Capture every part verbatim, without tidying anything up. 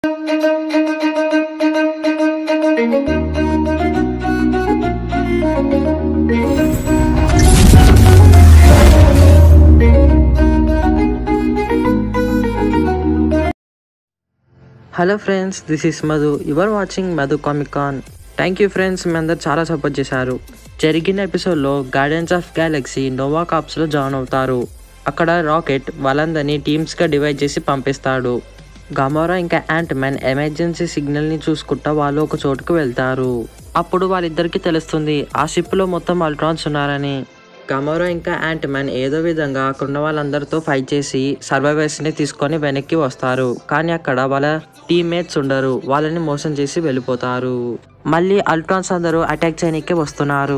Hello friends, this is Madhu. You are watching Madhu Comic Con. Thank you friends, మీ అందరు చాలా support చేశారు. జరిగిన ఎపిసోడ్లో గార్డియన్స్ ఆఫ్ గ్యాలక్సీ నోవా కార్ప్స్లో జాయిన్ అవుతారు. అక్కడ రాకెట్ వాళ్ళందరినీ టీమ్స్గా డివైడ్ చేసి పంపిస్తాడు. గమోరా ఇంకా యాంట్ మ్యాన్ ఎమర్జెన్సీ సిగ్నల్ని చూసుకుంటా వాళ్ళు ఒక చోటుకు వెళ్తారు. అప్పుడు వాళ్ళిద్దరికీ తెలుస్తుంది ఆ షిప్లో మొత్తం అల్ట్రాన్స్ ఉన్నారని. గమోరా ఇంకా యాంట్ మ్యాన్ ఏదో విధంగా అక్కడున్న వాళ్ళందరితో ఫైట్ చేసి సర్వైవర్స్ని తీసుకొని వెనక్కి వస్తారు. కానీ అక్కడ వాళ్ళ టీమ్మేట్స్ ఉండరు. వాళ్ళని మోసం చేసి వెళ్ళిపోతారు. మళ్ళీ అల్ట్రాన్స్ అందరూ అటాక్ చేయడానికి వస్తున్నారు.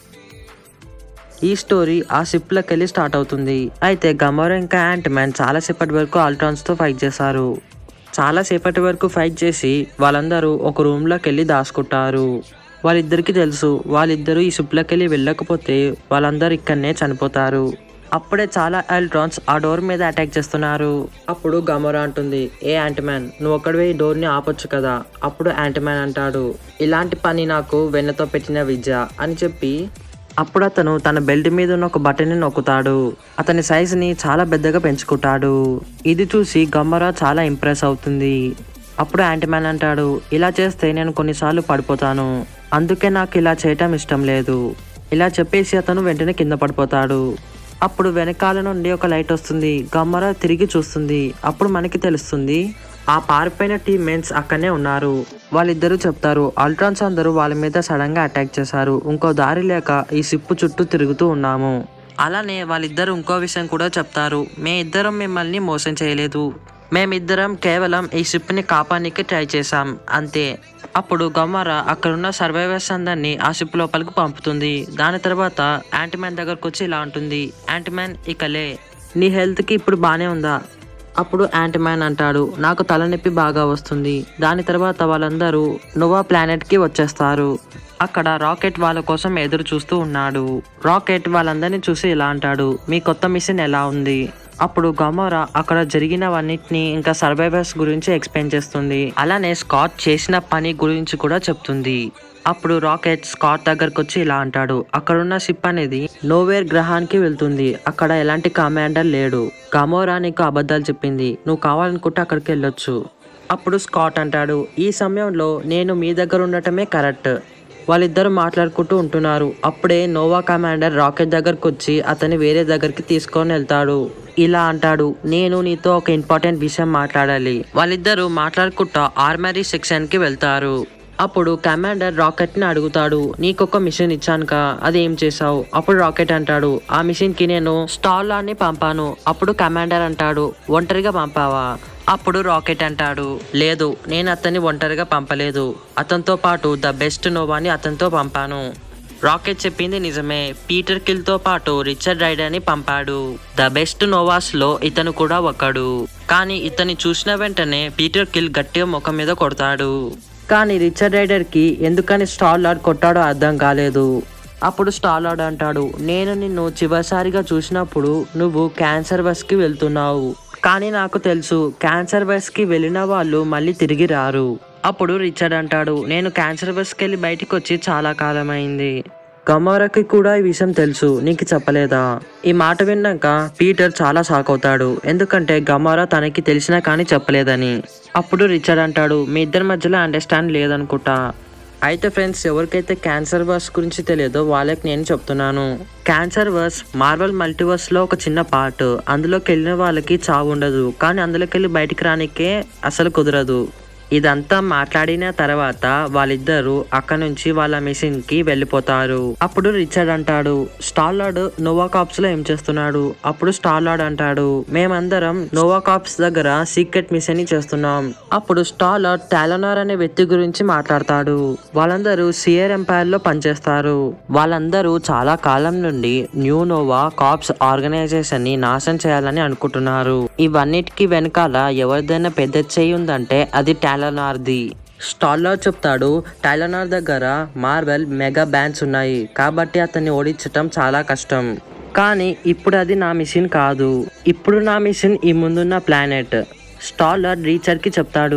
ఈ స్టోరీ ఆ షిప్లోకి వెళ్ళి స్టార్ట్ అవుతుంది. అయితే గమోరా ఇంకా యాంట్ మ్యాన్ చాలాసేపటి వరకు అల్ట్రాన్స్తో ఫైట్ చేశారు. చాలాసేపటి వరకు ఫైట్ చేసి వాళ్ళందరూ ఒక రూమ్లోకి వెళ్ళి దాచుకుంటారు. వాళ్ళిద్దరికీ తెలుసు వాళ్ళిద్దరూ ఈ షిప్లోకి వెళ్ళి వెళ్ళకపోతే వాళ్ళందరూ ఇక్కడనే చనిపోతారు. అప్పుడే చాలా అల్ట్రాన్స్ ఆ డోర్ మీద అటాక్ చేస్తున్నారు. అప్పుడు గమోరా అంటుంది, ఏ యాంట్ మ్యాన్, నువ్వు ఒక్కడివే ఈ డోర్ని ఆపొచ్చు కదా. అప్పుడు యాంట్ మ్యాన్ అంటాడు, ఇలాంటి పని నాకు వెన్నతో పెట్టిన విద్య అని చెప్పి అప్పుడు అతను తన బెల్ట్ మీద ఉన్న ఒక బటన్ని నొక్కుతాడు. అతని సైజుని చాలా పెద్దగా పెంచుకుంటాడు. ఇది చూసి గమోరా చాలా ఇంప్రెస్ అవుతుంది. అప్పుడు యాంట్ మ్యాన్ అంటాడు, ఇలా చేస్తే నేను కొన్నిసార్లు పడిపోతాను, అందుకే నాకు ఇలా చేయటం ఇష్టం లేదు. ఇలా చెప్పేసి అతను వెంటనే కింద పడిపోతాడు. అప్పుడు వెనకాల నుండి ఒక లైట్ వస్తుంది. గమోరా తిరిగి చూస్తుంది. అప్పుడు మనకి తెలుస్తుంది ఆ పారిపోయిన టీమ్మేట్స్ అక్కడనే ఉన్నారు. వాళ్ళిద్దరూ చెప్తారు అల్ట్రాన్స్ అందరూ వాళ్ళ మీద సడన్ గా అటాక్ చేశారు. ఇంకో దారి లేక ఈ షిప్ చుట్టూ తిరుగుతూ ఉన్నాము. అలానే వాళ్ళిద్దరు ఇంకో విషయం కూడా చెప్తారు, మే ఇద్దరం మిమ్మల్ని మోసం చేయలేదు, మేమిద్దరం కేవలం ఈ షిప్ని కాపాడడానికి ట్రై చేశాం అంతే. అప్పుడు గమోరా అక్కడున్న సర్వైవర్స్ అందరినీ ఆ షిప్ లోపలికి పంపుతుంది. దాని తర్వాత యాంట్ మ్యాన్ దగ్గరకు వచ్చి ఇలా ఉంటుంది, యాంట్ మ్యాన్ ఇకలే, నీ హెల్త్కి ఇప్పుడు బాగానే ఉందా? అప్పుడు యాంట్ మ్యాన్ అంటాడు, నాకు తలనొప్పి బాగా వస్తుంది. దాని తర్వాత వాళ్ళందరూ నోవా ప్లానెట్కి వచ్చేస్తారు. అక్కడ రాకెట్ వాళ్ళ కోసం ఎదురు చూస్తూ ఉన్నాడు. రాకెట్ వాళ్ళందరినీ చూసి ఇలా అంటాడు, మీ కొత్త మిషన్ ఎలా ఉంది? అప్పుడు గమోరా అక్కడ జరిగినవన్నిటిని ఇంకా సర్వైవర్స్ గురించి ఎక్స్ప్లెయిన్ చేస్తుంది. అలానే స్కాట్ చేసిన పని గురించి కూడా చెప్తుంది. అప్పుడు రాకెట్ స్కాట్ దగ్గరకు వచ్చి ఇలా అంటాడు, అక్కడున్న షిప్ అనేది నోవేర్ గ్రహానికి వెళ్తుంది. అక్కడ ఎలాంటి కమాండర్ లేడు. గమోరా నీకు అబద్ధాలు చెప్పింది, నువ్వు కావాలనుకుంటే అక్కడికి వెళ్ళొచ్చు. అప్పుడు స్కాట్ అంటాడు, ఈ సమయంలో నేను మీ దగ్గర ఉండటమే కరెక్ట్. వాళ్ళిద్దరు మాట్లాడుకుంటూ ఉంటున్నారు. అప్పుడే నోవా కమాండర్ రాకెట్ దగ్గరకు వచ్చి అతన్ని వేరే దగ్గరికి తీసుకొని వెళ్తాడు. ఇలా అంటాడు, నేను నీతో ఒక ఇంపార్టెంట్ విషయం మాట్లాడాలి. వాళ్ళిద్దరూ మాట్లాడుకుంటా ఆర్మరీ సెక్షన్ కి వెళ్తారు. అప్పుడు కమాండర్ రాకెట్ ని అడుగుతాడు, నీకొక మిషన్ ఇచ్చానుక, అది ఏం చేసావు? అప్పుడు రాకెట్ అంటాడు, ఆ మిషన్ కి నేను స్టార్లార్డ్ ని పంపాను. అప్పుడు కమాండర్ అంటాడు, ఒంటరిగా పంపావా? అప్పుడు రాకెట్ అంటాడు, లేదు, నేను అతన్ని ఒంటరిగా పంపలేదు, అతనితో పాటు ద బెస్ట్ నోవాని అతనితో పంపాను. రాకెట్ చెప్పింది నిజమే. పీటర్ కిల్ తో పాటు రిచర్డ్ రైడర్ ని పంపాడు. ద బెస్ట్ నోవాస్ లో ఇతను కూడా ఒకడు. కానీ ఇతన్ని చూసిన వెంటనే పీటర్ కిల్ గట్టిగా ముఖం మీద కొడతాడు. కానీ రిచర్డ్ రైడర్ కి ఎందుకని స్టార్లార్డ్ కొట్టాడో అర్థం కాలేదు. అప్పుడు స్టార్లార్డ్ అంటాడు, నేను నిన్ను చివరిసారిగా చూసినప్పుడు నువ్వు క్యాన్సర్ వర్స్ కి వెళ్తున్నావు, కానీ నాకు తెలుసు క్యాన్సర్ వర్స్ కి వెళ్ళిన వాళ్ళు మళ్ళీ తిరిగి రారు. అప్పుడు రిచర్డ్ అంటాడు, నేను క్యాన్సర్ వర్స్కి వెళ్ళి బయటికి వచ్చి చాలా కాలం అయింది. గమోరాకి కూడా ఈ విషయం తెలుసు, నీకు చెప్పలేదా? ఈ మాట విన్నాక పీటర్ చాలా షాక్ అవుతాడు. ఎందుకంటే గమోరా తనకి తెలిసినా కానీ చెప్పలేదని. అప్పుడు రిచర్డ్ అంటాడు, మీ ఇద్దరి మధ్యలో అండర్స్టాండ్ లేదనుకుంటా. అయితే ఫ్రెండ్స్, ఎవరికైతే క్యాన్సర్ వర్స్ గురించి తెలియదో వాళ్ళకి నేను చెప్తున్నాను. క్యాన్సర్ వర్స్ మార్వెల్ మల్టీవర్స్ లో ఒక చిన్న పార్ట్. అందులోకి వెళ్ళిన వాళ్ళకి చావు ఉండదు, కానీ అందులోకి వెళ్ళి బయటికి రానికే అసలు కుదరదు. ఇదంతా మాట్లాడిన తర్వాత వాళ్ళిద్దరూ అక్కడ నుంచి వాళ్ళ మిషన్ కి వెళ్ళిపోతారు. అప్పుడు రిచర్డ్ అంటాడు, స్టార్లార్డ్ నోవా కార్ప్స్ లో ఏం చేస్తున్నాడు? అప్పుడు స్టార్లార్డ్ అంటాడు, మేమందరం నోవా కార్ప్స్ దగ్గర సీక్రెట్ మిషన్ ని చేస్తున్నాం. అప్పుడు స్టార్లార్డ్ టాలనార్ అనే వ్యక్తి గురించి మాట్లాడతాడు. వాళ్ళందరూ సియర్ ఎంపైర్ లో పనిచేస్తారు. వాళ్ళందరూ చాలా కాలం నుండి న్యూ నోవా కార్ప్స్ ఆర్గనైజేషన్ ని నాశనం చేయాలని అనుకుంటున్నారు. ఇవన్నిటికీ వెనకాల ఎవరిదైనా పెద్ద చెయ్యి ఉందంటే అది టాలనార్ది. స్టార్లార్డ్ చెప్తాడు, టాలనార్ దగ్గర మార్వెల్ మెగా బ్యాండ్స్ ఉన్నాయి, కాబట్టి అతన్ని ఓడించటం చాలా కష్టం. కానీ ఇప్పుడు అది నా మిషన్ కాదు. ఇప్పుడు నా మిషన్ ఈ ముందున్న ప్లానెట్. స్టార్లార్డ్ రీచర్ కి చెప్తాడు,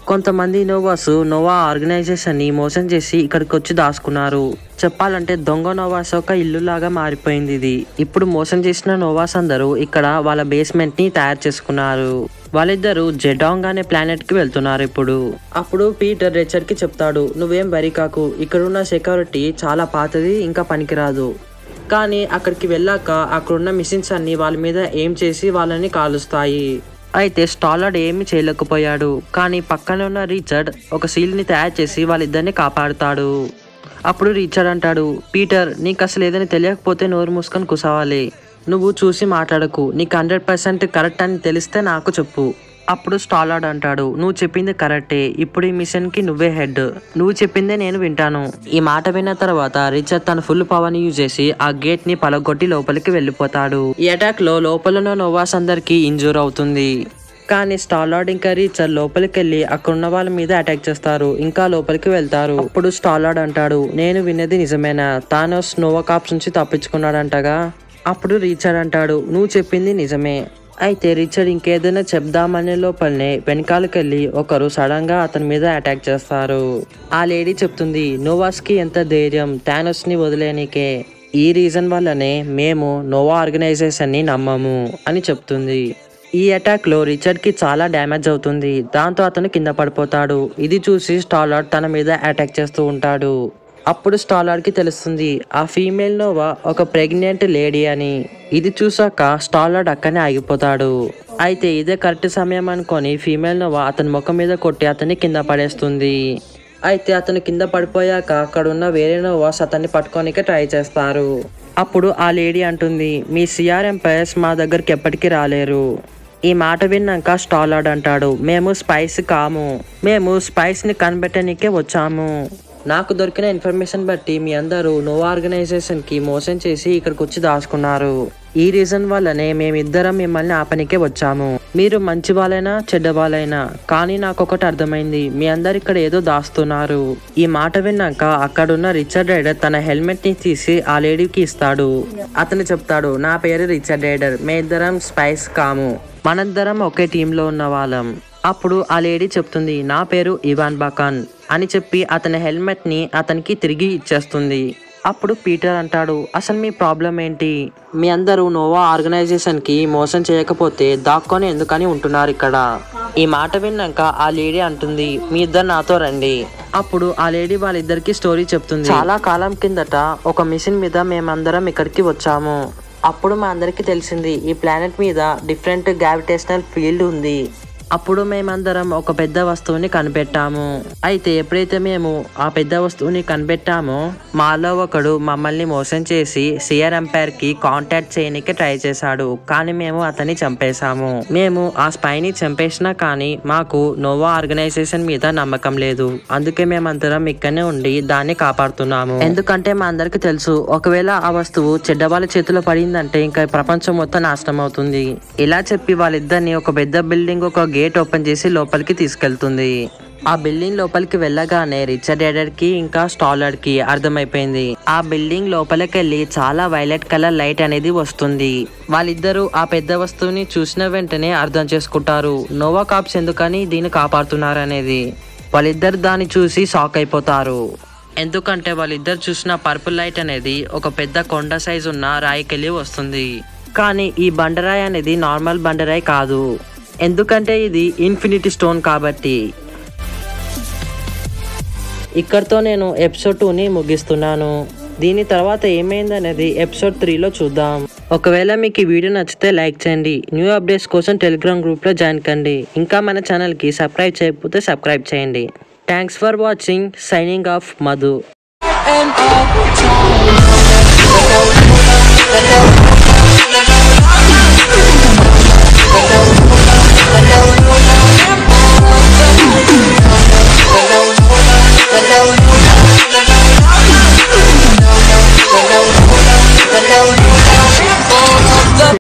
కొంతమంది నోవాస్ నోవా ఆర్గనైజేషన్ ని మోసం చేసి ఇక్కడికి వచ్చి దాచుకున్నారు. చెప్పాలంటే దొంగ నోవాస్ ఒక ఇల్లు లాగా మారిపోయింది ఇది. ఇప్పుడు మోసం చేసిన నోవాస్ అందరూ ఇక్కడ వాళ్ళ బేస్మెంట్ ని తయారు చేసుకున్నారు. వాళ్ళిద్దరూ జెడాంగ్ అనే ప్లానెట్ కి వెళ్తున్నారు ఇప్పుడు. అప్పుడు పీటర్ రిచర్డ్ కి చెప్తాడు, నువ్వేం వరి కాకు, ఇక్కడున్న సెక్యూరిటీ చాలా పాతది, ఇంకా పనికిరాదు. కానీ అక్కడికి వెళ్ళాక అక్కడున్న మిషన్స్ అన్ని వాళ్ళ మీద ఏం చేసి వాళ్ళని కాలుస్తాయి. అయితే స్టాలర్డ్ ఏమి చేయలేకపోయాడు. కానీ పక్కనే ఉన్న రిచర్డ్ ఒక సీల్ ని తయారు చేసి వాళ్ళిద్దరిని కాపాడుతాడు. అప్పుడు రిచర్డ్ అంటాడు, పీటర్ నీకు అసలు ఏదైనా తెలియకపోతే నోరు మూసుకొని కూసవాలి. నువ్వు చూసి మాట్లాడకు, నీకు హండ్రెడ్ పర్సెంట్ కరెక్ట్ అని తెలిస్తే నాకు చెప్పు. అప్పుడు స్టాలర్డ్ అంటాడు, నువ్వు చెప్పింది కరెక్టే, ఇప్పుడు ఈ మిషన్ కి నువ్వే హెడ్, నువ్వు చెప్పిందే నేను వింటాను. ఈ మాట విన్న తర్వాత రిచర్డ్ తన ఫుల్ పవర్ ని యూజ్ చేసి ఆ గేట్ ని పలగొట్టి లోపలికి వెళ్ళిపోతాడు. ఈ అటాక్ లో లోపల నోవాస్ అందరికి ఇంజూర్ అవుతుంది. కానీ స్టార్లార్డ్ ఇంకా రిచర్డ్ లోపలికి వెళ్ళి అక్కడ ఉన్న వాళ్ళ మీద అటాక్ చేస్తారు. ఇంకా లోపలికి వెళ్తారు. అప్పుడు స్టార్లార్డ్ అంటాడు, నేను విన్నది నిజమేనా, థానోస్ నోవా కాప్స్ నుంచి తప్పించుకున్నాడంటగా. అప్పుడు రిచర్డ్ అంటాడు, నువ్వు చెప్పింది నిజమే. అయితే రిచర్డ్ ఇంకేదైనా చెప్దామనే లోపలనే వెనకాలకెళ్ళి ఒకరు సడన్ గా అతని మీద అటాక్ చేస్తారు. ఆ లేడీ చెప్తుంది, నోవాస్ కి ఎంత ధైర్యం థానోస్ ని వదిలేనికే, ఈ రీజన్ వల్లనే మేము నోవా ఆర్గనైజేషన్ ని నమ్మము అని చెప్తుంది. ఈ అటాక్ లో రిచర్డ్ కి చాలా డ్యామేజ్ అవుతుంది. దాంతో అతను కింద పడిపోతాడు. ఇది చూసి స్టార్లార్డ్ తన మీద అటాక్ చేస్తూ ఉంటాడు. అప్పుడు స్టార్లార్డ్ కి తెలుస్తుంది ఆ ఫీమేల్ నోవా ఒక ప్రెగ్నెంట్ లేడీ అని. ఇది చూసాక స్టార్లార్డ్ అక్కనే ఆగిపోతాడు. అయితే ఇదే కరెక్ట్ సమయం అనుకొని ఫీమేల్ నోవా అతని ముఖం మీద కొట్టి అతన్ని కింద పడేస్తుంది. అయితే అతను కింద పడిపోయాక అక్కడ ఉన్న వేరే నోవాస్ అతన్ని పట్టుకోనికే ట్రై చేస్తారు. అప్పుడు ఆ లేడీ అంటుంది, మీ సిఆర్ ఎంపైర్స్ మా దగ్గరికి ఎప్పటికీ రాలేరు. ఈ మాట విన్నాక స్టార్లార్డ్ అంటాడు, మేము స్పైస్ కాము, మేము స్పైస్ ని కనిపెట్టడానికే వచ్చాము. నాకు దొరికిన ఇన్ఫర్మేషన్ బట్టి మీ అందరూ నోవా ఆర్గనైజేషన్ కి మోసం చేసి ఇక్కడికి వచ్చి దాచుకున్నారు. ఈ రీజన్ వల్లనే మేమిద్దరం మిమ్మల్ని ఆపనికే వచ్చాము. మీరు మంచి వాళ్ళైనా చెడ్డ వాళ్ళైనా, కానీ నాకు ఒకటి అర్థమైంది, మీ అందరు ఇక్కడ ఏదో దాస్తున్నారు. ఈ మాట విన్నాక అక్కడున్న రిచర్డ్ రైడర్ తన హెల్మెట్ ని తీసి ఆ లేడీకి ఇస్తాడు. అతను చెప్తాడు, నా పేరు రిచర్డ్ రైడర్, మే ఇద్దరం స్పైస్ కాము, మనందరం ఒకే టీంలో ఉన్న వాళ్ళం. అప్పుడు ఆ లేడీ చెప్తుంది, నా పేరు ఇవాన్ బకాన్ అని చెప్పి అతని హెల్మెట్ ని అతనికి తిరిగి ఇచ్చేస్తుంది. అప్పుడు పీటర్ అంటాడు, అసలు మీ ప్రాబ్లం ఏంటి, మీ అందరూ నోవా ఆర్గనైజేషన్ కి మోసం చేయకపోతే దాక్కొని ఎందుకని ఉంటున్నారు ఇక్కడ. ఈ మాట విన్నాక ఆ లేడీ అంటుంది, మీ ఇద్దరు నాతో రండి. అప్పుడు ఆ లేడీ వాళ్ళిద్దరికి స్టోరీ చెప్తుంది. చాలా కాలం కిందట ఒక మిషన్ మీద మేమందరం ఇక్కడికి వచ్చాము. అప్పుడు మా అందరికి తెలిసింది ఈ ప్లానెట్ మీద డిఫరెంట్ గ్రావిటేషనల్ ఫీల్డ్ ఉంది. అప్పుడు మేమందరం ఒక పెద్ద వస్తువుని కనిపెట్టాము. అయితే ఎప్పుడైతే మేము ఆ పెద్ద వస్తువుని కనిపెట్టామో మాలో ఒకడు మమ్మల్ని మోసం చేసి సిఆర్ ఎంపైర్ కి కాంటాక్ట్ చేయడానికి ట్రై చేశాడు. కానీ మేము అతన్ని చంపేశాము. మేము ఆ స్పైని చంపేసినా కానీ మాకు నోవా ఆర్గనైజేషన్ మీద నమ్మకం లేదు. అందుకే మేమందరం ఇక్కడనే ఉండి దాన్ని కాపాడుతున్నాము. ఎందుకంటే మా అందరికి తెలుసు, ఒకవేళ ఆ వస్తువు చెడ్డవాళ్ళ చేతిలో పడిందంటే ఇంకా ప్రపంచం మొత్తం నాశనం అవుతుంది. ఇలా చెప్పి వాళ్ళిద్దరిని ఒక పెద్ద బిల్డింగ్ ఒక గేట్ ఓపెన్ చేసి లోపలికి తీసుకెళ్తుంది. ఆ బిల్డింగ్ లోపలికి వెళ్ళగానే రిచర్డ్ రైడర్ కి ఇంకా స్టార్లార్డ్ కి అర్థమైపోయింది. ఆ బిల్డింగ్ లోపలికి వెళ్ళి చాలా వైలెట్ కలర్ లైట్ అనేది వస్తుంది. వాళ్ళిద్దరూ ఆ పెద్ద వస్తువుని చూసిన వెంటనే అర్థం చేసుకుంటారు, నోవా కాప్స్ ఎందుకని దీన్ని కాపాడుతున్నారు అనేది. వాళ్ళిద్దరు దాన్ని చూసి షాక్ అయిపోతారు. ఎందుకంటే వాళ్ళిద్దరు చూసిన పర్పుల్ లైట్ అనేది ఒక పెద్ద కొండ సైజు ఉన్న రాయికెళ్ళి వస్తుంది. కానీ ఈ బండరాయి అనేది నార్మల్ బండరాయి కాదు, ఎందుకంటే ఇది ఇన్ఫినిటీ స్టోన్ కాబట్టి. ఇక్కడితో నేను ఎపిసోడ్ టూని ముగిస్తున్నాను. దీని తర్వాత ఏమైందనేది ఎపిసోడ్ త్రీలో చూద్దాం. ఒకవేళ మీకు ఈ వీడియో నచ్చితే లైక్ చేయండి. న్యూ అప్డేట్స్ కోసం టెలిగ్రామ్ గ్రూప్లో జాయిన్ కండి. ఇంకా మన ఛానల్కి సబ్స్క్రైబ్ చేయకపోతే సబ్స్క్రైబ్ చేయండి. Thanks for watching. Signing off Madhu.